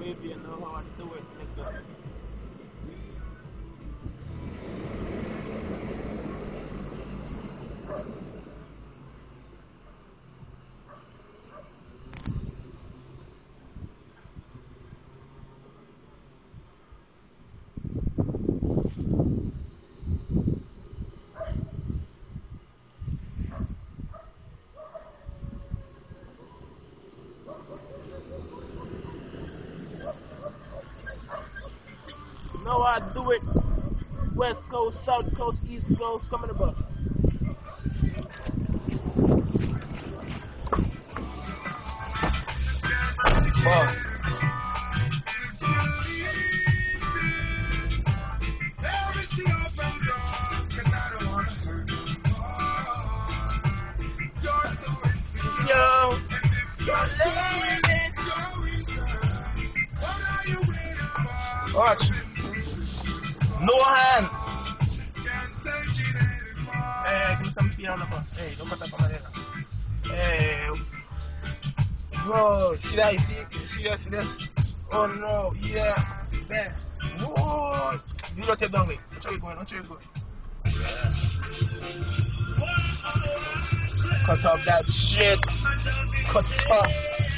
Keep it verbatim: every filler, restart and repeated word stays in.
if you know how to do it, nigga. You know how to do it. West Coast, South Coast, East Coast, come in the bus. Bus. Yo, you're living. Watch. No hands. Hey, give me some speed on the bus. Hey, don't put that on my head. Hey. Bro, see that? You see, you see that? See this? Oh no, yeah. Man. Whoa. Do not take down, wait. Watch how you going, watch how you going. Cut off that shit. Cut off.